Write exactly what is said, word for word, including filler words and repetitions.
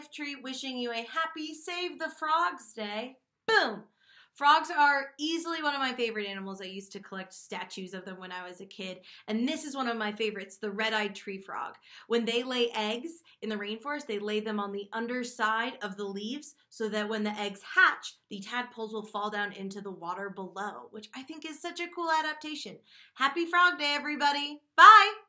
life tree wishing you a happy Save the Frogs Day. Boom! Frogs are easily one of my favorite animals. I used to collect statues of them when I was a kid. And this is one of my favorites, the red-eyed tree frog. When they lay eggs in the rainforest, they lay them on the underside of the leaves so that when the eggs hatch, the tadpoles will fall down into the water below, which I think is such a cool adaptation. Happy Frog Day, everybody. Bye!